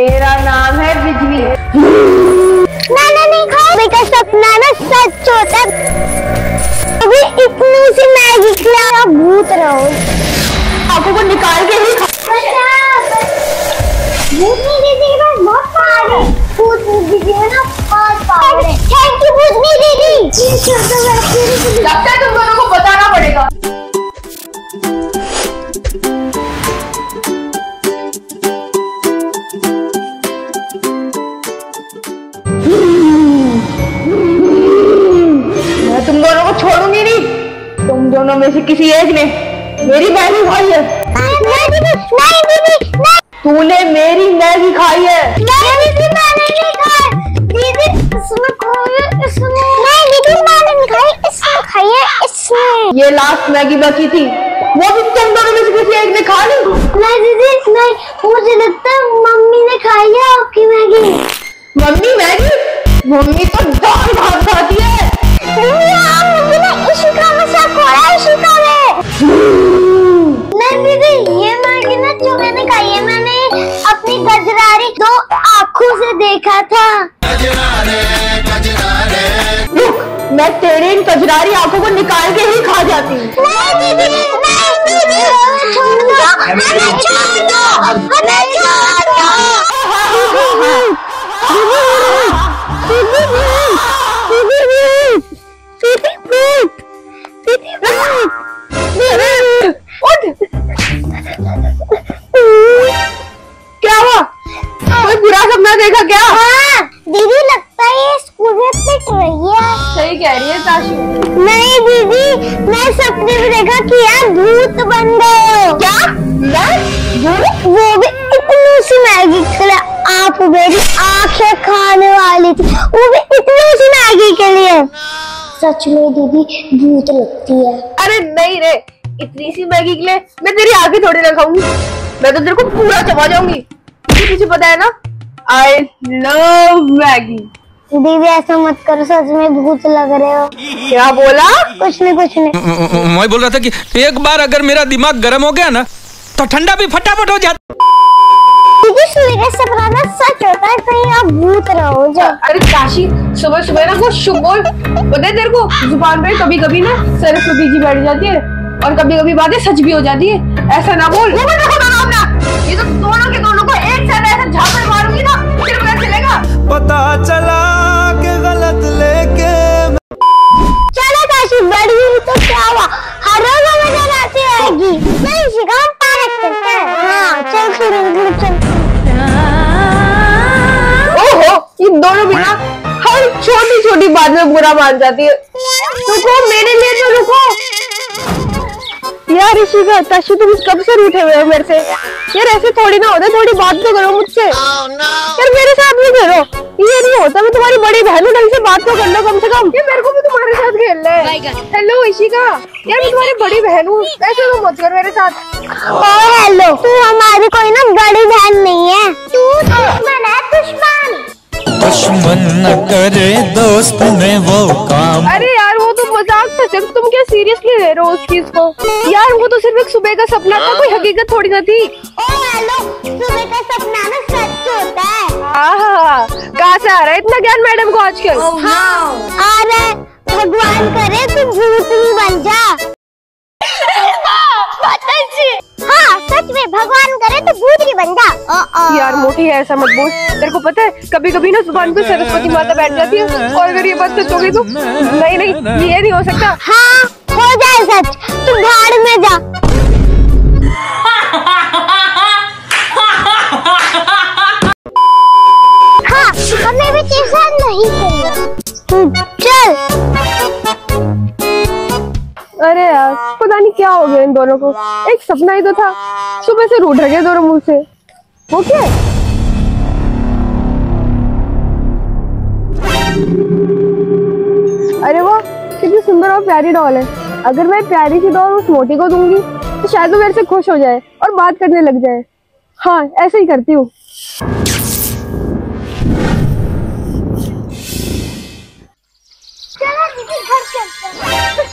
मेरा नाम है बिजली। नाना नहीं खाओ, बेटा सपना ना सच होता है। अभी इतनी सी मैगी खिला, भूत रहो। आंखों को निकाल के ही भूतनी दीदी के पास बहुत पावर है। भूतनी दीदी में ना बहुत पावर है। थैंक यू भूतनी दीदी। लगता है तुम दोनों को बताना पड़ेगा। मैं तुम दोनों को छोड़ूंगी नहीं। तुम दोनों में से किसी एक ने मेरी मैगी खाई है। नहीं दीदी, नहीं। तूने मेरी मैगी खाई है। नहीं दीदी, मैंने नहीं खाई। दीदी इसमें खोया, इसमें। नहीं दीदी, मैंने नहीं खाई, इसमें खाई है, इसमें। ये लास्ट मैगी बची थी, वो भी तुम दोनों में से किसी एक ने खा ली। नहीं दीदी, नहीं, मुझे लगता है मम्मी ने खाई है आपकी मैगी। Mummy Maggi? मम्मी तो दाल भात खाती है। मम्मी ने इशिका में शक हो रहा है, इशिका में। नहीं दीदी, ये मैगी ना जो मैंने खाई है, मैंने अपनी गजरारी 2 आँखों से देखा था। रुक, मैं तेरी इन कजरारी आंखों को निकाल के ही खा जाती हूँ। नहीं दीदी, नहीं दीदी, छोड़ दो, हमें छोड़ दो, हमें छोड़ दो। क्या हुआ? कोई बुरा सपना देखा क्या? हाँ दीदी, लगता है ये स्कूल में पिट रही है। सही कह रही है ताशु। नहीं दीदी, मैं सपने में देखा कि यार भूत बन गए हो। क्या? मैं? वो भी इतनी सी मैगी खिला, आप मेरी आंखें खाने वाली थी, वो भी इतनी सी मैगी के लिए। सच में दीदी भूत लगती है। अरे नहीं रे, इतनी सी मैगी के लिए मैं तेरी आंखें थोड़ी ना खाऊंगी। मैं तो तेरे को पूरा चबा जाऊंगी। तुझे पता है ना, आई लव मैगी। दीदी ऐसा मत करो, सच में भूत लग रहे हो। क्या बोला? कुछ नहीं। मैं बोल रहा था कि एक बार अगर मेरा दिमाग गर्म हो गया ना तो ठंडा भी फटाफट हो जाता। दीदी मेरा सपना ना सच होता है, कहीं आप भूत रहो जो। अरे काशी, सुबह सुबह ना कुछ शुभ बोल। पता है तेरे को, जुबान पे कभी कभी ना सरस्वती जी बैठ जाती है और कभी कभी बातें सच भी हो जाती है। ऐसा ना बोल। ये तो दोनों के दोनों को एक साथ ऐसा झापड़ मारूंगी ना, फिर पता चलेगा। पता चला के गलत लेके। चलो काशी, बड़ी हुई तो क्या हुआ, हर रोज हमें नजर आती रहेगी। नहीं शिका, हम पार्क करते हैं। हाँ चल फिर चल। ओहो, ये दोनों भी ना हर छोटी छोटी बात में बुरा मान जाती है। रुको, मेरे लिए तो रुको यार। ऋषिका, ताशु, तुम कब से रूठे हुए हो मेरे से? यार ऐसे थोड़ी ना होता, थोड़ी बात तो करो मुझसे। यार मेरे साथ भी खेलो, ये नहीं होता। मैं तुम्हारी बड़ी बहन हूँ, ढंग से बात तो कर लो कम से कम। ये मेरे को भी तुम्हारे साथ खेलना है। हेलो ऋषिका, यार मैं तुम्हारी बड़ी बहन हूँ, ऐसे तो मत कर मेरे साथ। हेलो, तू हमारी कोई ना बड़ी बहन नहीं है, तू दुश्मन है, दुश्मन। दुश्मन न करे दोस्त में वो काम। अरे यार वो तो मजाक था, जब तुम क्या सीरियसली ले रहे हो उस चीज को? यार वो तो सिर्फ एक सुबह का सपना था, कोई हकीकत थोड़ी ना थी। हेलो, सुबह का सपना ना सच होता है। कहाँ से आ रहा है इतना ज्ञान मैडम को आजकल? हाँ आ रहा है। भगवान करे तू भूतनी बन जा। हाँ सच में, भगवान करे तो भूतनी बन जा। यार मोटी है, ऐसा मत बोल। तेरे को पता है कभी कभी ना जुबान पे सरस्वती माता बैठ जाती है, और अगर ये बात सच हो गई तो नहीं, ये नहीं हो सकता। हाँ हो जाए सच, तू भाड़ में जा। हाँ हमें भी तेरे साथ नहीं करना, चल। अरे यार पता नहीं क्या हो गया इन दोनों को, एक सपना ही तो था, सुबह से रूठ रहे दोनों मुंह से। ओके अरे वाह, कितनी सुंदर और प्यारी डॉल है। अगर मैं प्यारी सी डॉल उस मोटी को दूंगी तो शायद वो मेरे से खुश हो जाए और बात करने लग जाए। हाँ ऐसे ही करती हूँ। चलो दीदी घर चलते हैं।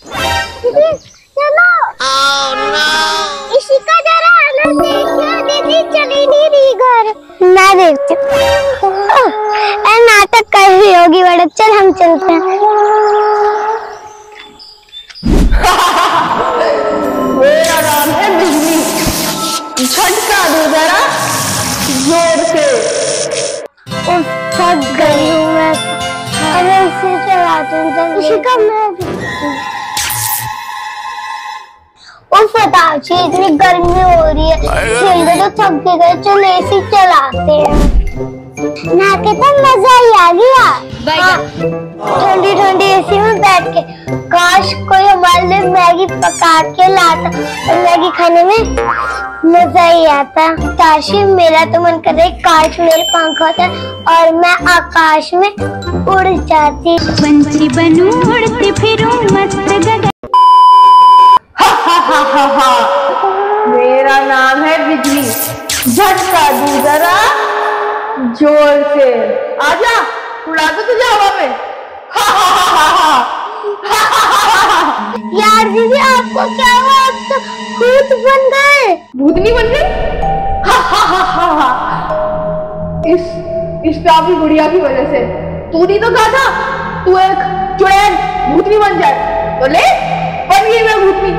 दीदी चलो। Oh no! इशिका जरा आना देखिए दीदी। दीदी चली नहीं रही घर। मैं देखती हूँ। नाटक कर रही होगी बड़े। चल हम चलते हैं। मेरा नाम है बिजली, झटका दो जरा जोर से। थक गई हूँ मैं। अरे इसे चलाते हैं। इशिका मैं फटाची इतनी गर्मी हो रही है, खेल के तो थक के गए। चलो एसी चलाते हैं। ना के तो मजा ही आ गया। ठंडी ठंडी एसी में बैठ के। काश कोई हमारे लिए मैगी पका के लाता और मैगी खाने में मजा ही आता। काशी मेरा तो मन कर रहा है काश मेरे पंख होता और मैं आकाश में उड़ जाती। पंछी बनूं उड़ती फिरूं मस्त गगन। मेरा नाम है बिजली, झटका दो जरा जोर से। आजा उड़ा दो तुझे हवा में। यार दीदी आपको क्या हुआ? आप तो भूत बन गए। भूतनी बन गई? इस प्यारी गुड़िया की वजह से। तू नहीं तो कहा था तू एक चुड़ैल भूतनी बन जाए, तो ले बन गई मैं भूतनी।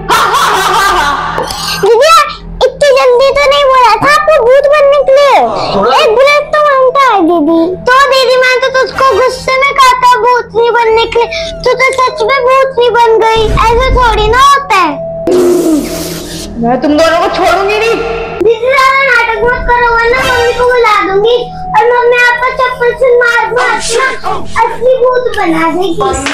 दीदी इतनी जल्दी तो नहीं बोला था आपको भूत बनने के लिए। एक बुलेट तो बनता है दीदी। तो दीदी मैं तो तुझको गुस्से में कहा था भूतनी बनने के लिए। तू तो सच में भूतनी बन गई। ऐसे थोड़ी ना होता है। मैं तुम दोनों को छोड़ूंगी नहीं। दीदी ज्यादा नाटक मत करो वरना मम्मी को बुला दूंगी और मम्मी आपको चप्पल से मार मार असली भूत बना देगी।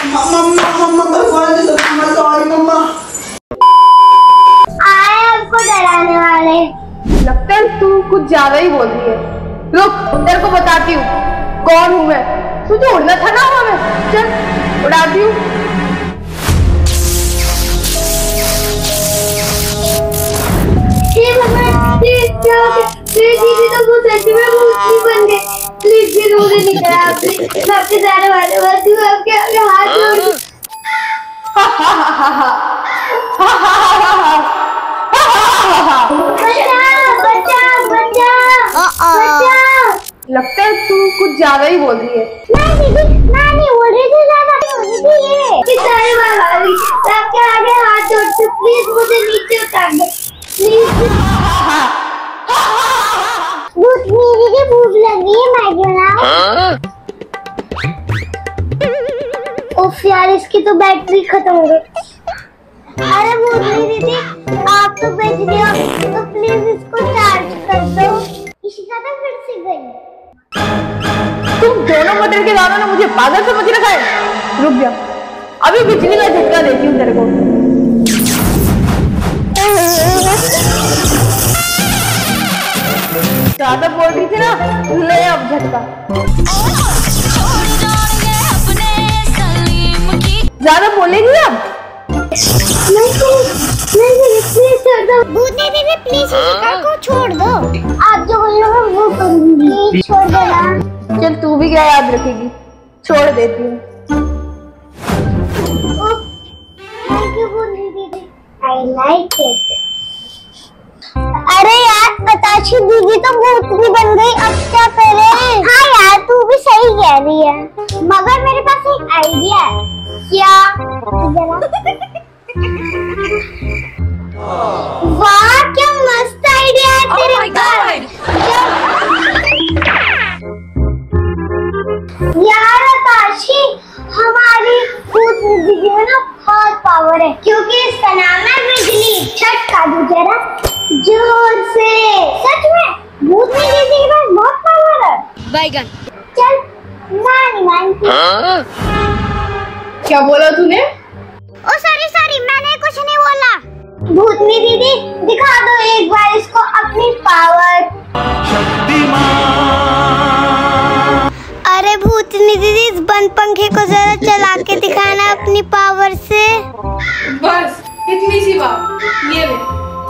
आए आपको डराने वाले। लगता है तू कुछ ज्यादा ही बोल रही है। रुक तेरे को बताती हूँ कौन हूँ मैं। तुझे उड़ना था ना हवा में, चल उड़ाती हूँ। दीदी तो वो सच में भूतनी बन गए। प्लीज भी दूर निकल आपसे। मैं आपके जाने वाले बाती हूँ। आपके आगे हाथ जोड़। लगता है तू कुछ ज्यादा ही बोल रही है। मैं नहीं बोल रही थी, ज्यादा बोल रही थी ये। कितने बार आपके आगे हाथ जोड़ते प्लीज मुझे नीचे उतार दो प्लीज। दीदी भूख लगी है मैगी बनाओ। उफ यार इसकी तो बैटरी खत्म हो गई। अरे भूतनी दीदी आप तो बेच रही हो तो प्लीज इसको चार्ज कर दो। इशिका तो फिर से गई। तुम दोनों मटर के दानों ने मुझे पागल समझ रखा है। रुक जा अभी बिजली का झटका देती हूँ तेरे को। ज्यादा बोल रही थी ना, ले अब झटका। ज्यादा बोलेगी अब? भूतनी दीदी प्लीज इशिका को छोड़ दो। आप जो बोलोगे वो करूंगी। छोड़ देना। चल तू भी क्या याद रखेगी, छोड़ देती हूँ। थैंक यू भूतनी दीदी, आई लाइक इट। अरे यार बताशी दीदी तो भूतनी बन गई, अब क्या करें? हाँ यार तू भी सही कह रही है, मगर मेरे पास एक आइडिया है। क्या? वाह क्या मस्त आइडिया है तेरे पास। यार बताशी हमारी भूतनी दीदी में ना बहुत पावर है, क्योंकि इसका नाम है बिजली। झटका दो जरा जोर से। सच में भूतनी दीदी के पास बहुत पावर है। बैगन चल नानी मानती। क्या बोला तूने? ओ सॉरी मैंने कुछ नहीं बोला। भूतनी दीदी दिखा दो एक बार इसको अपनी पावर। अरे भूतनी दीदी इस बंद पंखे को जरा चला के दिखाना अपनी पावर से। बस इतनी सी बात, ये ले।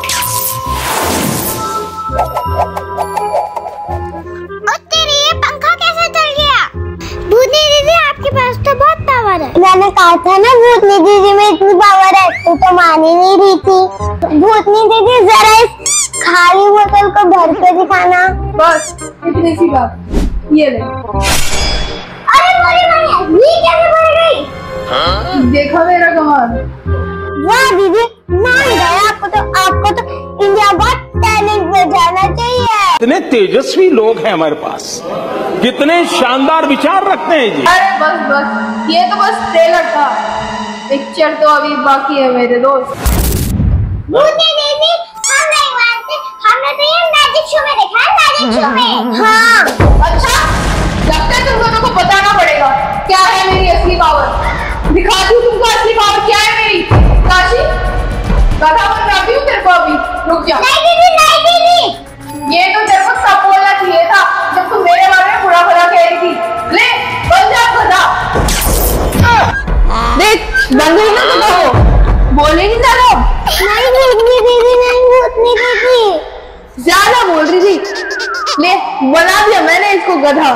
तेरी ये पंखा कैसे चल गया? भूतनी दीदी आपके पास तो बहुत पावर है। मैंने कहा था ना भूतनी दीदी में इतनी पावर है, तू तो मान ही नहीं रही थी। भूतनी दीदी जरा इस खाली बोतल को भर के दिखाना। बस इतनी सी बात। ये ले। अरे मोरी भैया ये कैसे भर गई? देखा मेरा कमाल। वाह दीदी मान गया। आपको तो इंडिया गॉट टैलेंट में जाना चाहिए। कितने तेजस्वी लोग हैं हमारे पास, कितने शानदार विचार रखते हैं जी। अरे बस ये तो बस ट्रेलर था, पिक्चर तो अभी बाकी है मेरे दोस्त। भूतनी दीदी हम नहीं मानते, हमने तो ये मैजिक शो में देखा है, मैजिक शो में। हाँ अच्छा लगता है तुम दोनों को बताना पड़ेगा क्या है मेरी असली पावर। दिखाती हूँ तुमको असली पावर क्या है मेरी। काशी गधा बनाती हूँ तेरे को अभी। रुक जा। नहीं दीदी नहीं दीदी। ये तो तेरे को तब बोलना चाहिए था जब तुम मेरे बारे में बुरा भला कह रही थी। ले बन जा गधा। देख बन गई ना गधा हो, बोले नहीं था लोग। नहीं भूतनी दीदी नहीं भूतनी दीदी। ज्यादा बोल रही थी। ले बना दिया मैंने इसको गधा।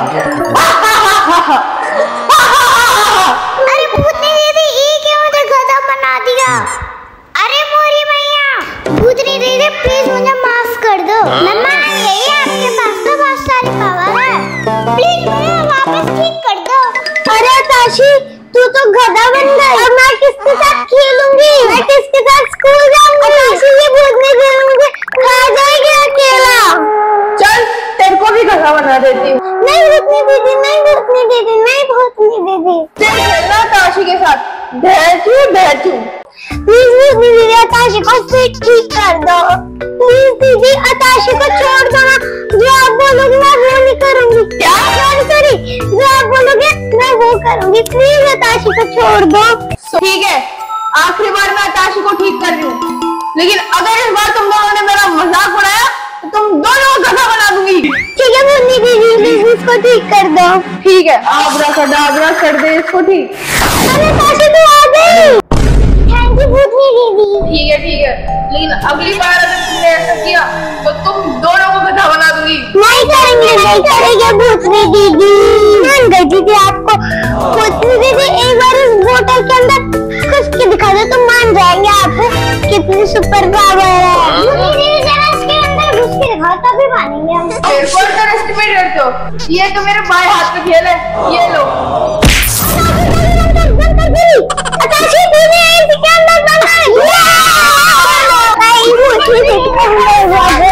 अरे भूतनी दीदी ये क्यों मुझे गधा बना दिया? अरे मोरी मैया भूतनी दीदी प्लीज मुझे माफ कर दो। मैं मान गई आपके पास तो बहुत सारी पावर है, प्लीज मुझे वापस ठीक कर दो। अरे ताशी तू तो गधा बन गई, अब मैं किसके साथ खेलूंगी? मैं किसके साथ स्कूल जाऊंगी? ताशी ये भूतनी दीदी मुझे खा जाएगी अकेला। चल तेरे को भी गधा बना देती हूँ। नहीं भूतनी दीदी नहीं भूतनी दीदी नहीं भूतनी दीदी। चल खेलना ताशी के साथ। बैठू प्लीज भूतनी दीदी अताशी को फिर ठीक कर दो। प्लीज दीदी अताशी को छोड़ दो ना, जो आप बोलोगे मैं वो नहीं करूंगी। क्या? सॉरी जो आप बोलोगे मैं वो करूंगी। प्लीज अताशी को छोड़ दो। ठीक है आखिरी बार मैं ताशी को ठीक कर रही हूँ, लेकिन अगर इस बार तुम दोनों ने मेरा मजाक उड़ाया तो तुम दोनों को गधा बना दूंगी। ठीक है भूतनी दीदी प्लीज इसको ठीक कर दो। ठीक है आबरा कडाबरा कर दे इसको ठीक। अरे ताशी तू आ गई। थैंक यू भूतनी दीदी। ठीक है लेकिन अगली बार अगर तुमने ऐसा किया तो तुम दोनों को गधा बना दूंगी। नहीं करेंगे भूतनी दीदी। मान गई दीदी आपको। भूतनी दीदी एक बार इस बोतल के अंदर घुस के दिखा दो तो मान जाएंगे आप कितनी सुपर पावर है। भूतनी दीदी जरा इसके अंदर घुस के दिखाओ तभी मानेंगे हम। मेरे को अंडरएस्टिमेट करते हो, ये तो मेरे बाएं हाथ पे खेल है। ये लो अताशी दीदी इसके अंदर बंद कर।